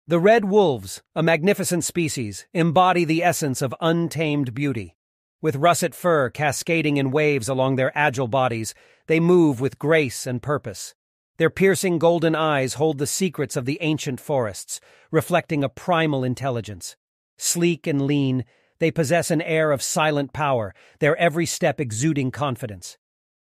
The red wolves, a magnificent species, embody the essence of untamed beauty. With russet fur cascading in waves along their agile bodies, they move with grace and purpose. Their piercing golden eyes hold the secrets of the ancient forests, reflecting a primal intelligence. Sleek and lean, they possess an air of silent power, their every step exuding confidence.